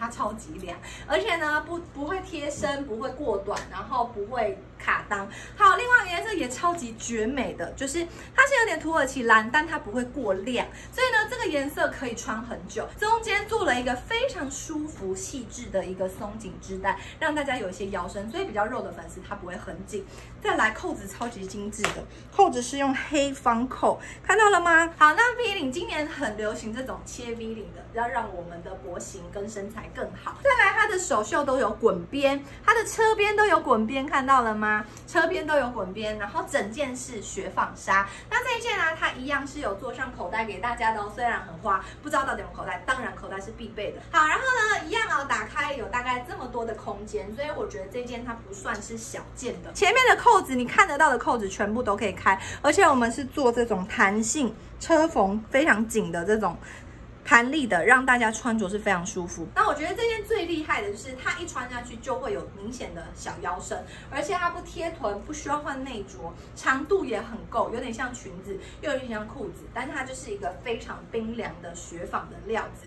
它超级凉，而且呢不会贴身，不会过短，然后不会卡裆。好，另外一个颜色也超级绝美的，就是它是有点土耳其蓝，但它不会过亮，所以呢这个颜色可以穿很久。中间做了一个非常舒服细致的一个松紧织带，让大家有一些腰身，所以比较肉的粉丝它不会很紧。再来扣子超级精致的，扣子是用黑方扣，看到了吗？好，那 V 领今年很流行这种切 V 领的，要让我们的脖型跟身材更好。再来，它的手袖都有滚边，它的车边都有滚边，看到了吗？车边都有滚边，然后整件是雪纺纱。那这一件呢，它一样是有做上口袋给大家的哦，虽然很花，不知道到底有没有口袋，当然口袋是必备的。好，然后呢，一样哦，打开有大概这么多的空间，所以我觉得这件它不算是小件的。前面的扣子你看得到的扣子全部都可以开，而且我们是做这种弹性车缝非常紧的这种弹力的，让大家穿着是非常舒服。那我觉得这件最厉害的就是它一穿下去就会有明显的小腰身，而且它不贴臀，不需要换内着，长度也很够，有点像裙子，又有点像裤子，但是它就是一个非常冰凉的雪纺的料子。